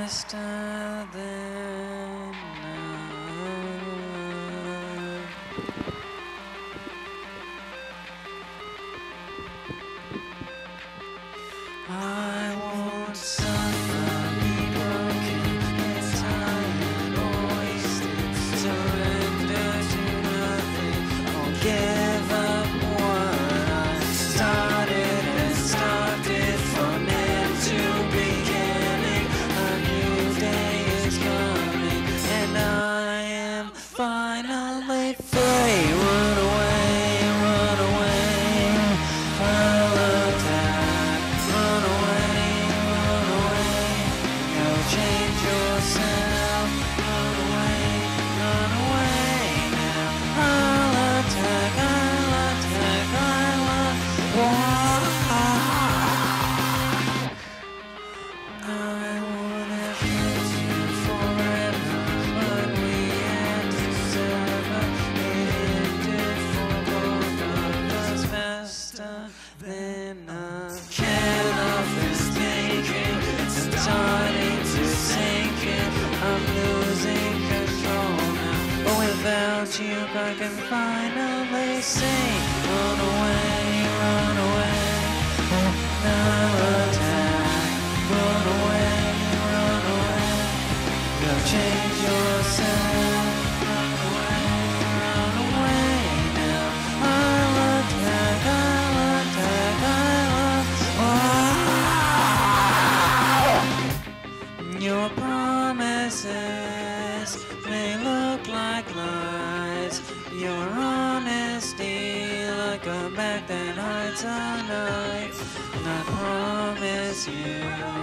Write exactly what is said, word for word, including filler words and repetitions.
faster than I won't suffer, be broken, get tired, wasted, surrender to nothing, or give up what I started and started from end to beginning. A new day is coming, and I am finally free. Run away, run away, I'll attack. Run away, run away, go change yourself. Run away, run away now. I'll attack, I'll attack, I'll attack. I would have loved you forever, but we had to sever. It ended for both of us faster than a can of this taking. It's starting to sink in. I'm losing control now, but without you I can finally sing. Run away, run away, now attack. Run away, run away, go change yourself. Run away, run away now. I'll attack, I'll attack, I'll attack. Your promises may look like lies. Your honesty like a back that hides a knife. And I promise you